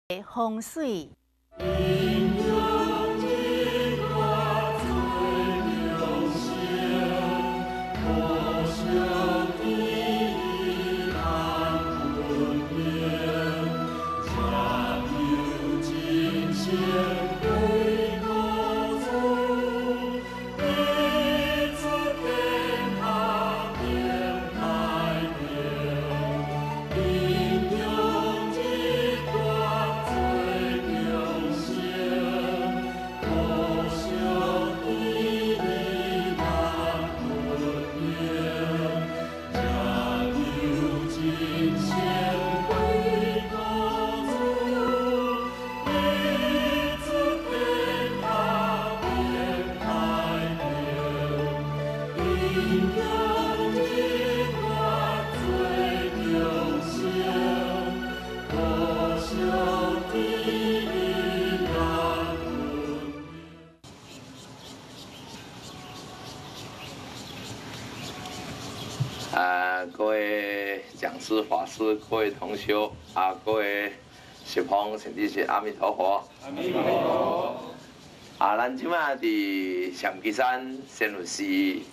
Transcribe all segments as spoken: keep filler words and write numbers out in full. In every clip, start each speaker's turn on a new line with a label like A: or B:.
A: 风水。
B: 啊，各位讲师、法师、各位同修啊，各位师兄、请弟子，阿弥陀佛！阿弥陀佛！啊，咱即马伫象基山仙佛寺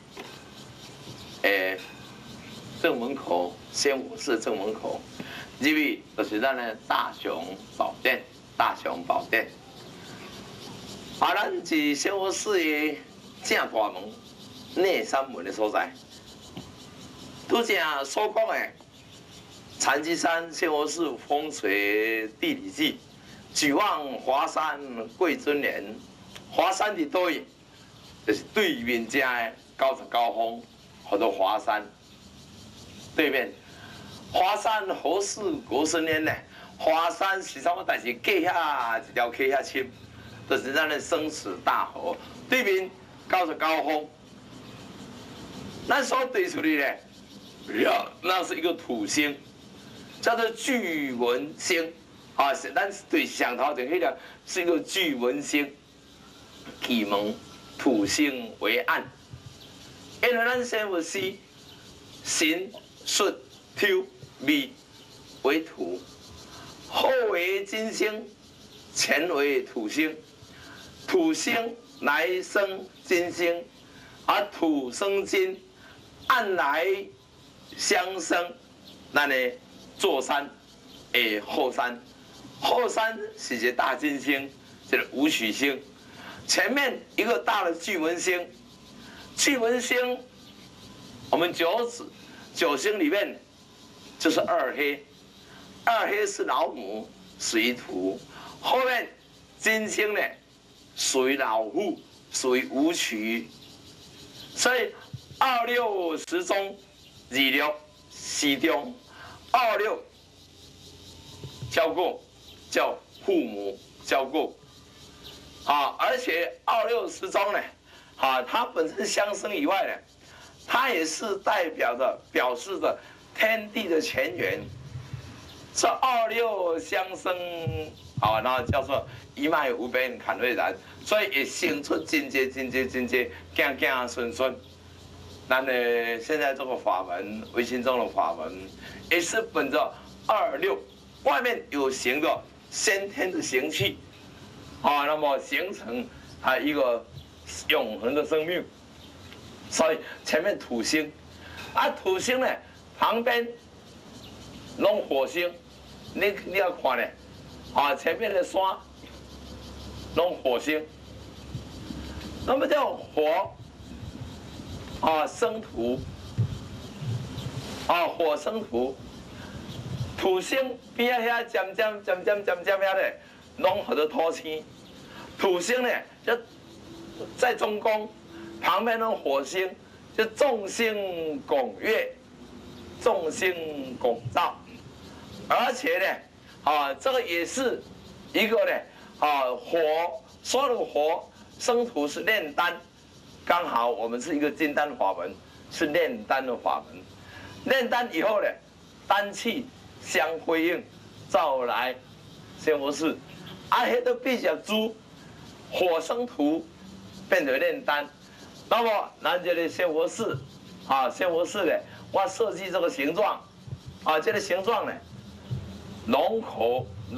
B: 诶正门口，仙佛寺正门口，入去就是咱的大雄宝殿，大雄宝殿。啊，咱是仙佛寺的正大门，内山门的所在。 拄则所讲的禅机山仙佛寺风水地理记，举望华山贵尊莲。华山伫倒位？就是对面遮的九十九峰，叫做华山。对面，华山何事国生莲呢？华山是啥物代志？隔遐一条溪遐深，就是咱的生死大河。对面九十九峰，咱所对出去咧。 呀，那是一个土星，叫做巨文星，啊，是咱对上头的迄个是一个巨文星，巨门土星为暗，因为咱仙佛寺神戌丑未为土，后为金星，前为土星，土星来生金星，而土生金，暗来。 相生，咱的座山，诶后山，后山是一个大金星，这个武曲星，前面一个大的巨门星，巨门星，我们九子九星里面就是二黑，二黑是老母，属于土，后面金星呢属于老虎，属于武曲，所以二六时中。 二六时中，二六交过叫父母交过，啊，而且二六时中呢，啊，它本身相生以外呢，它也是代表着表示着天地的前缘。这二六相生，啊，然后叫做一脉无边坎瑞然，所以也生出真济真济真济囝囝孙孙。 咱呢，现在这个法门，微心中的法门，也是本着二六，外面有形的先天的形气，啊，那么形成它一个永恒的生命。所以前面土星，啊，土星呢旁边弄火星，你你要看呢，啊，前面的山弄火星，那么叫火。 啊，生土，啊，火生土，土星边啊遐尖尖尖尖尖尖遐咧，拢叫做土星。土星呢，就在中宫，旁边那火星，就众星拱月，众星拱照，而且呢，啊，这个也是一个呢，啊，火，所有的火生土是炼丹。 刚好我们是一个金丹法门，是炼丹的法门。炼丹以后呢，丹气相辉映，照来仙佛寺，啊，迄个必须煮火生土，变成炼丹。那么咱这个仙佛寺，啊，仙佛寺呢，我设计这个形状，啊，这个形状呢，龙口龙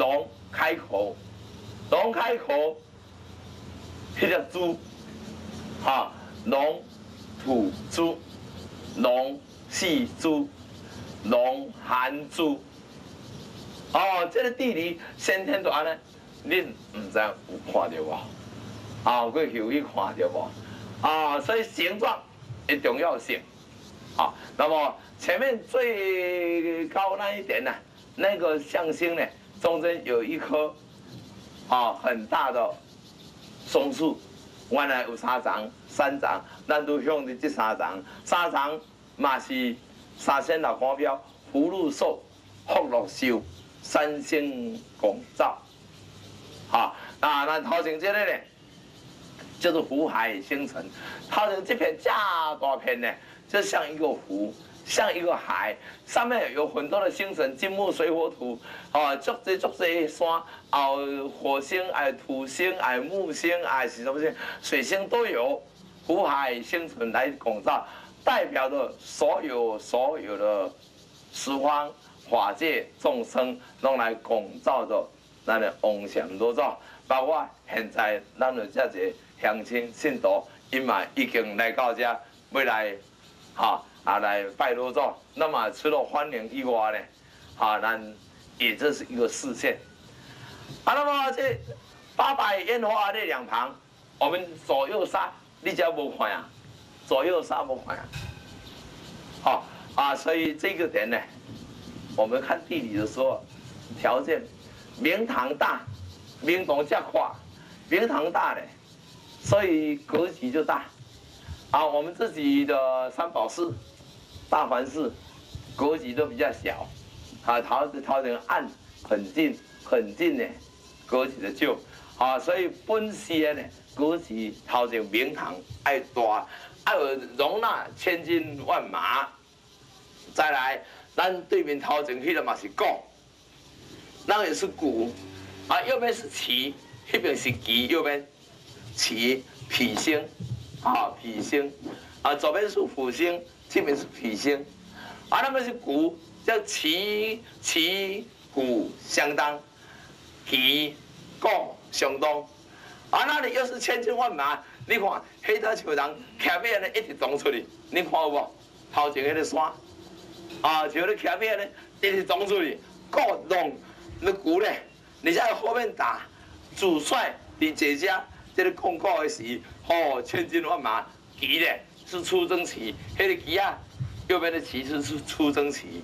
B: 开口，龙开口，迄只猪，哈，龙吐珠，龙戏珠，龙含珠。哦，这个地理先天就安尼，恁唔知有看到无？啊，过去有去看到无？啊，所以形状的重要性。啊，那么前面最高那一点呢，那个象星呢，中间有一棵啊很大的松树，原来有三丛，三丛，咱都向着这三丛，三丛嘛是三仙六方标，福禄寿，福禄寿。三星拱照，好，那咱头前这个呢，就是湖海星辰。头前这片架大片呢，就像一个湖，像一个海，上面有很多的星辰，金木水火土，啊，足多足多山，啊，火星、啊土星、啊木星、啊是什么星，水星都有，湖海星辰来拱照，代表着所有所有的十方。法界众生拢来拱照着咱的王禅老祖，包括现在咱有遮个乡亲信徒，因嘛已经来到遮，要来哈啊来拜老祖。那么除了欢迎以外呢，啊，咱也这是一个视线。啊，那么这八百烟花的两旁，我们左右杀，你只无看啊，左右杀无看啊。好啊，所以这个点呢。我们看地理的时候，条件，明堂大，明堂较宽，明堂大嘞，所以格局就大。啊，我们自己的三宝寺、大梵寺，格局都比较小，啊，桃子桃子暗很近很近呢，格局的旧，啊，所以本县呢，格局桃子明堂爱大，爱有容纳千军万马，再来。咱对面头前迄个嘛是鼓，那也是鼓，啊，右边是旗，那边是旗，右边旗脾星，啊脾星，啊左边是辅星，这边是脾星，啊那边是鼓，叫旗旗鼓相当，旗鼓相当，啊那里又是千军万马，你看黑塔球场徛尾安尼一直撞出去，你看有无？头前迄个山。啊，像你徛边咧，一直撞出去，鼓弄那鼓咧，你在后面打，主帅你姐家这个控告的时，哦，千军万马，旗咧是出征旗，那个旗啊，右边的旗是出出征旗，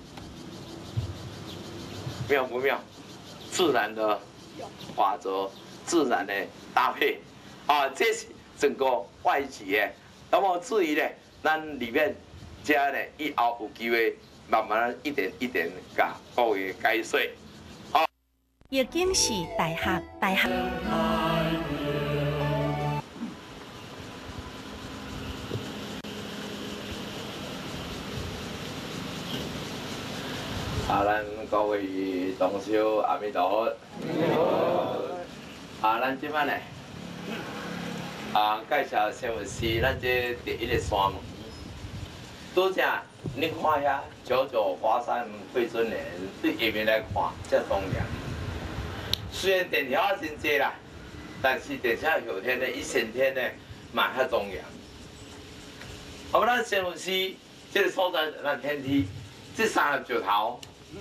B: 妙不妙？自然的法则，自然的搭配，啊，这是整个外籍。那么至于咧，咱里面加咧以后有机会。慢慢一点一点甲各位解说。好，
A: 叶金是大学大学。
B: 啊，咱各位同修阿弥陀佛。啊，咱即摆呢，啊，介绍新闻是咱这第一个山门，拄则你看遐。九九华山对尊莲，对下面来看，这庄严。虽然电条真济啦，但是电车后天呢，伊先天呢，嘛较庄严。好，咱新闻区这个所在，咱天梯，这三个石头，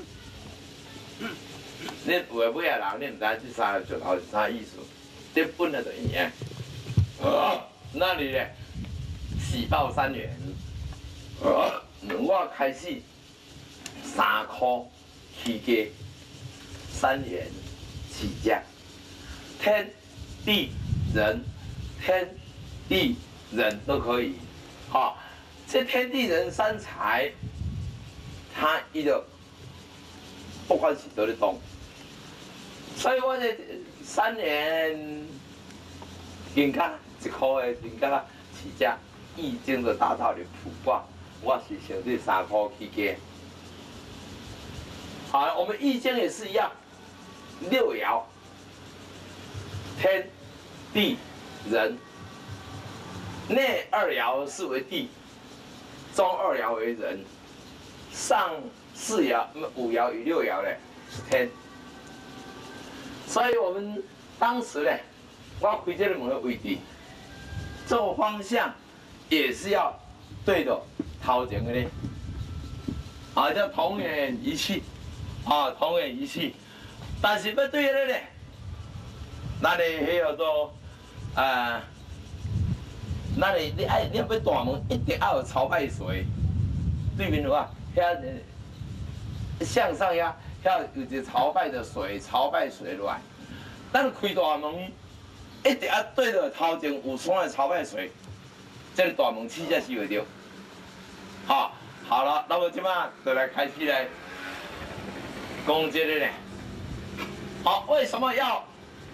B: 你有诶买啊人，你唔知这三个石头是啥意思？这本来就一样。啊，那里呢？喜报三元。啊，我开始。三块起价，三元起价，天地人，天地人都可以。好，这天地人三才，他伊就不管是得得动。所以我这三元银价一块的银价起价，易经的大道理卜卦，我是选这三块起价。好，我们易经也是一样，六爻，天、地、人，内二爻是为地，中二爻为人，上四爻、五爻与六爻呢是天。 所以我们当时呢，我开这个门的位置，做方向也是要对着头前的呢，啊叫同源一气，啊同源一气，但是要对的呢，咱的迄个做啊，咱的你爱你要大门一定要有朝拜水，对面的话，遐向上呀，遐有一个朝拜的水，朝拜水落来。咱开大门，一定要对着头前有窗的朝拜水，这个大门气才是会着。好，好了，那么今晚就来开始来讲这个呢。好，为什么要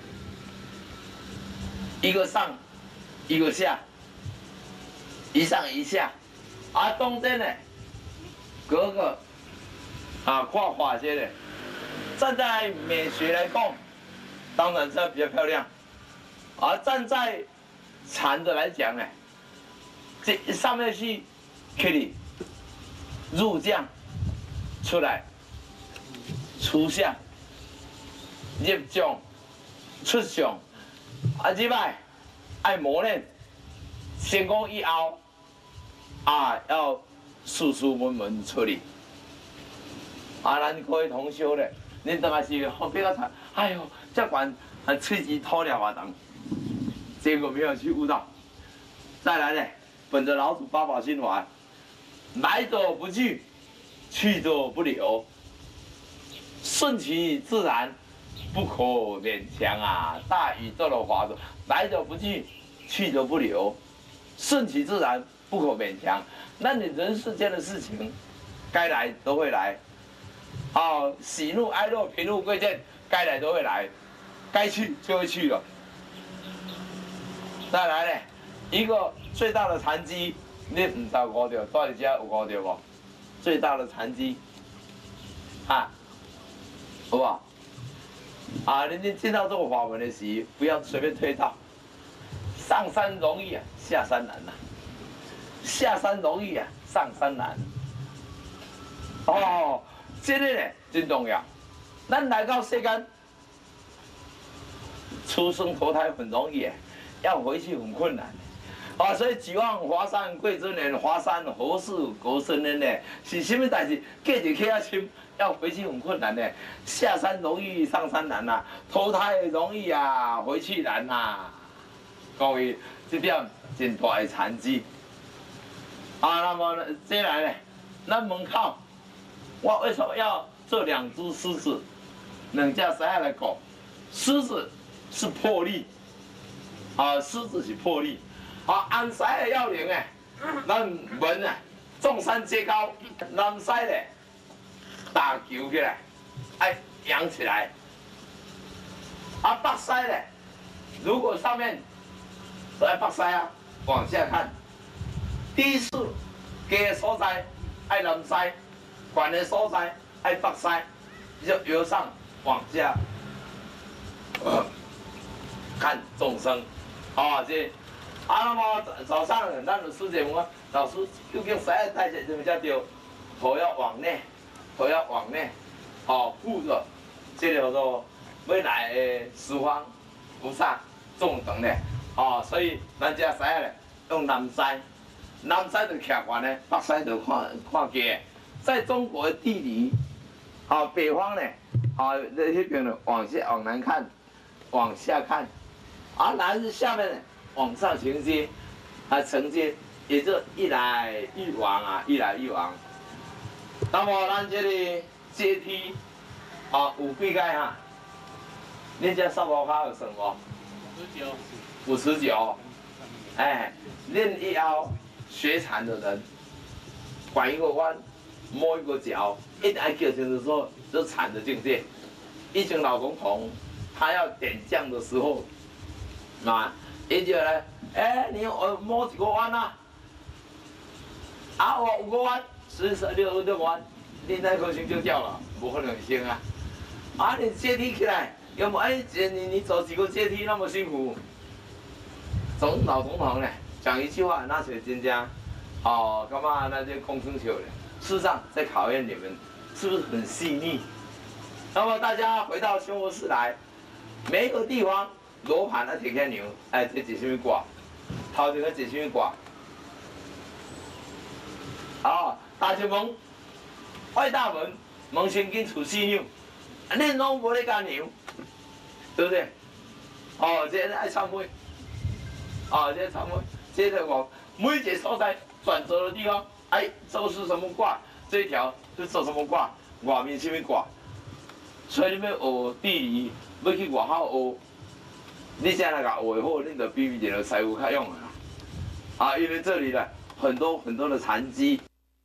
B: 一个上，一个下，一上一下，而中间呢，隔个啊跨法些的，站在美学来讲。当然这样比较漂亮，而站在禅的来讲呢，这上面是可以入降出来，出相入降出相，啊这摆爱磨练，成功以后啊要斯斯文文处理，啊咱各位同学咧，恁当然是后边个谈，哎呦。这管还刺激偷了啊等，结果没有去悟到。再来呢，本着老祖八宝心法，来者不拒，去者不留，顺其自然，不可勉强啊！大宇宙的法则，来者不拒，去者不留，顺其自然，不可勉强。那你人世间的事情，该来都会来，啊，喜怒哀乐、贫富贵贱，该来都会来。该去就会去了。再来呢，一个最大的残疾，你唔知悟到，到底家有悟到无？最大的残疾，啊，好不好？啊，你你见到这个法门的时，不要随便推到。上山容易啊，下山难呐、啊；下山容易啊，上山难。哦，这个呢真重要。咱来到世间。出生投胎很容易，要回去很困难，啊！所以指望华山贵真人，华山何事国生人呢？是什么代志？过一刻啊深，要回去很困难呢。下山容易上山难呐、啊，投胎容易啊，回去难呐、啊。各位，这点真大的残疾。啊，那么接下来呢，咱门口，我为什么要做两只狮子？两只狮子来讲，狮子。是魄力，啊，狮子是魄力，啊，安西的要领诶，咱门啊，众山皆高，南西咧，打球起来，爱扬起来，啊，北西咧，如果上面在北西啊，往下看，第一次低的所在爱南西，管的所在爱北西，就由上往下。呃看众生，啊，这啊，那么早上咱就师姐问我，老师究竟谁带起怎么叫丢？头要往内，头要往内，哦，护着，这个叫做未来的十方菩萨众等的，哦，所以咱这西咧用南西，南西就徛悬呢，北西就看看低。在中国的地理，啊，北方呢，啊，那那边呢往下往南看，往下看。而南是下面往上承接，啊承接，也就一来一往啊，一来一往。那么咱这里阶梯，啊有几个哈？恁这扫毛卡有算无？十九。五十九。哎，恁以后学禅的人，拐一个弯，摸一个角，一定要叫清楚说，这禅的境界。以前老总统他要点将的时候。啊，伊就来，哎、欸，你我摸几个弯啊？啊，我五个弯，十十六六弯，你那颗心就掉了，不可能行啊！啊，你阶梯起来，要么哎，你你走几个阶梯那么辛苦？总老总统呢，讲一句话，那是真正，哦，干嘛那些空中球的？事实上在考验你们是不是很细腻？那么大家回到修佛寺来。 每一个地方罗盘啊，摕起牛，哎，这是什么卦？头前个是什么卦？啊，大前门，外大门，门前紧出四鸟，恁拢无咧干牛，对不对？哦，这个爱参会，啊，这个参会，这个我每一个所在转折的地方，哎，这是什么卦？这一条是做什么卦？外面什么卦？所以你要学地理，要去外口学，你现在甲学好，你就比别人师傅较用啦。啊，因为这里呢很多很多的残疾。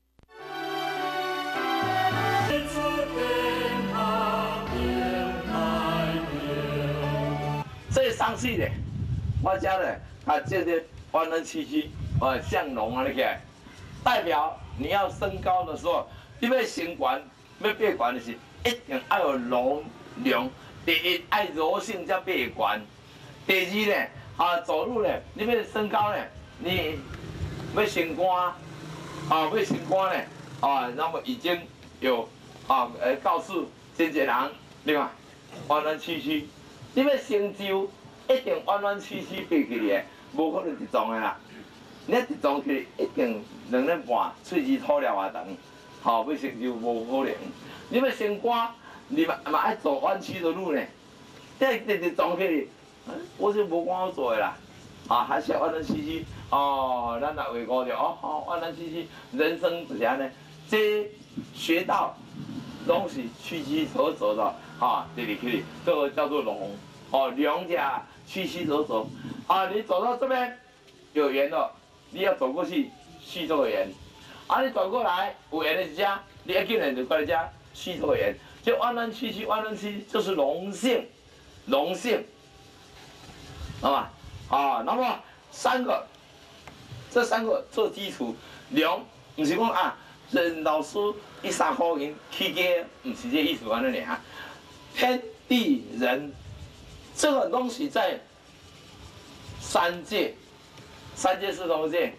B: 这上去咧，我家咧啊，这个弯弯曲曲，呃，像龙啊那个，代表你要升高的时候，你要升悬，要变悬的是一定要有龙龙。第一爱柔性才变悬，第二呢，啊走路呢，你要升高呢，你要升官，啊要升官呢，啊那么已经有啊呃告诉真济人，对吧？弯弯曲曲。你要成就，一定弯弯曲曲爬起来的，无可能直撞的啦。你一直撞起来，一定两日半，喙齿吐了啊长，吼、哦，要成就无可能。你要升官，你嘛嘛爱走弯曲的路呢。你直直撞起来，我是无官好做的啦。啊，还是弯弯曲曲，哦，咱来回顾着，哦，好、哦，弯弯曲曲，人生就是安尼，这学到拢是曲曲折折的。啊，这里可以，这个叫做龙，哦，龙家曲曲折折，啊，你走到这边有缘了，你要走过去续这个缘，啊，你转过来有缘的是家，你要进来就过来家续这个缘，就弯弯曲曲，弯弯曲曲就是龙性，龙性，好吧？啊，那么三个，这三个做基础，龙不是讲啊，人老师一三块银起价，不是这意思安尼尔。天地人，这个东西在三界，三界是什么界？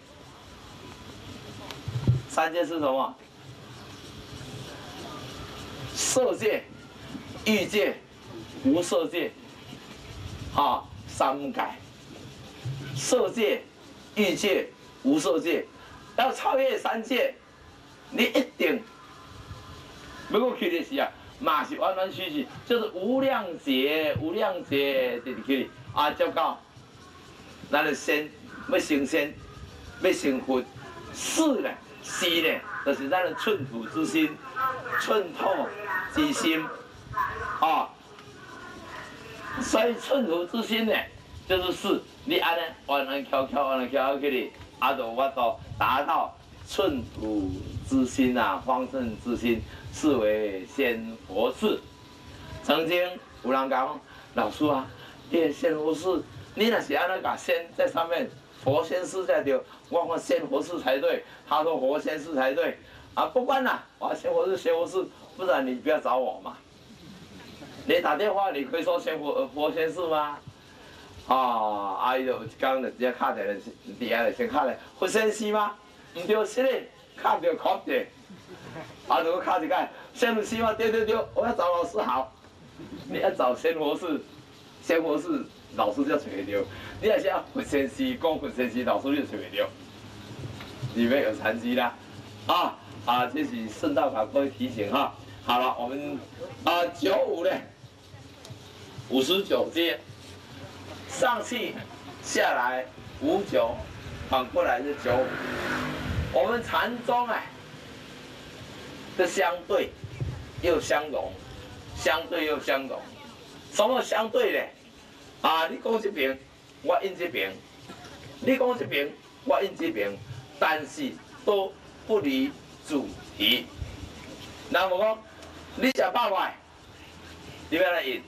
B: 三界是什么？色界、欲界、无色界，啊，三界。色界、欲界、无色界，要超越三界，你一定要过去的是啊。嘛是弯弯曲曲，就是无量劫，无量劫直直去啊，照到咱的仙要成仙，要成佛，事呢，事呢，就是咱的寸土之心，寸土之心，啊，所以寸土之心呢，就是事，你安尼弯弯翘翘，弯弯翘翘起哩，啊，就我都达到寸土之心啊，方正之心。是为仙佛事。曾经有人讲，老师啊，你的仙佛事，你若是安尼把仙在上面，佛仙事才对，我看仙佛事才对。他说佛仙事才对，啊，不管啦，我仙佛事仙佛事，不然你不要找我嘛。你打电话，你可以说仙佛佛仙事吗？啊，阿姨就刚就直接卡在底下先卡咧，佛仙事吗？唔对，是嘞，卡着考者。啊！如果卡一盖，仙佛事嘛，对对对，我要找老师好。你要找仙佛事，仙佛事老师就找得到。你要想佛仙事，讲佛仙事，老师就找不到。里面有残疾啦，啊啊！这是顺道给各位提醒哈。好了，我们啊九五呢，五十九阶，上去下来五九，反过来是九五。我们禅宗啊。这相对又相融，相对又相融。什么相对呢？啊，你讲这边，我印这边；你讲这边，我印这边，但是都不离主题。那么讲，你食饱未？你要来印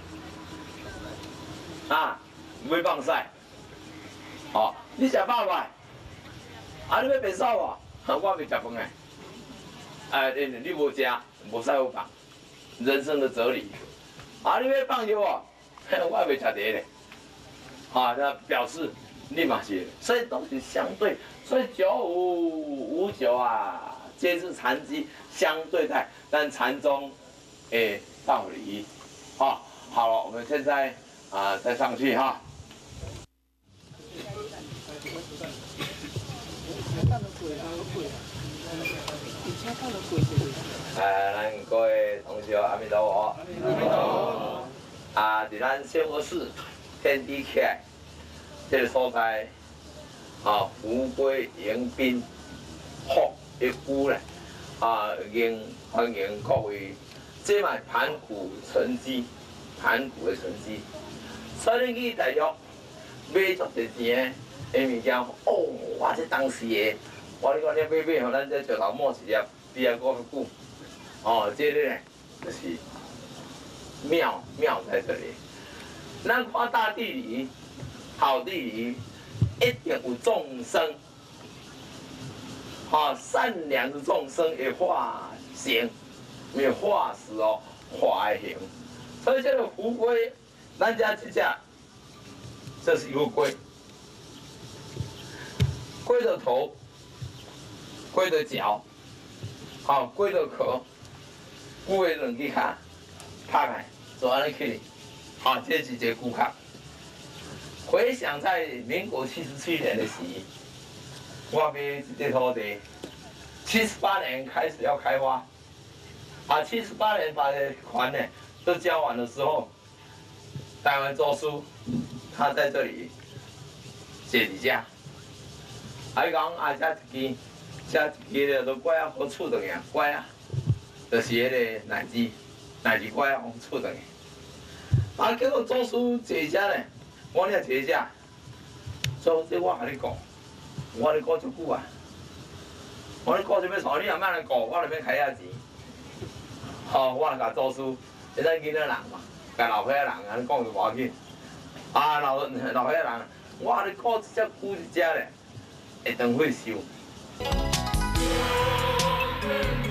B: 啊？唔要放屎。哦，你食饱未？啊，你要变瘦无？我未食饭诶。哎，你你无食，无使好放，人生的哲理。啊，你要放着我，我还未食茶咧。啊，那表示你嘛是，所以都是相对，所以九五五九啊，皆是禅机相对待，但禅宗诶道理，啊好了，我们现在啊、呃、再上去哈。呃，咱各位同学，阿弥陀佛。阿弥陀佛。啊，伫咱仙佛寺建立起来，这个所在，啊，福归迎宾，福一夫咧，啊，迎欢迎各位，这卖盘古沉积，盘古的沉积，所以去大约买足侪钱的物件，哦，我这当时的，我你讲你买买，互咱这石头磨一粒，比啊搁较久。哦，这个呢，就是妙妙在这里。咱看大地里、好地里，一定有众生，啊，善良的众生会化形，没有化石哦，化的形。所以这个福龟，咱家这只，这是一个龟，龟的头，龟的脚，好，龟的壳。龟的两只脚拍开，就安尼去，啊，这是一个骨壳。回想在民国七十七年的时，我买这土地，七十八年开始要开发，啊，七十八年把款呢都交完的时候，台湾周叔他在这里写一架，还讲啊，这一支，这一支了都怪啊好厝的呀，怪啊。就是迄个奶鸡，奶鸡乖往厝等去。啊，结果做书坐只咧，我咧坐只，所以这我甲你讲，我咧讲足久啊。我咧讲啥物错，你若莫来讲，我就免开遐钱。吼、哦，我甲做书，现在囡仔人嘛，甲老岁仔人安尼讲就无要紧。啊，老老岁仔人，我咧讲一只久一只咧，会当会收。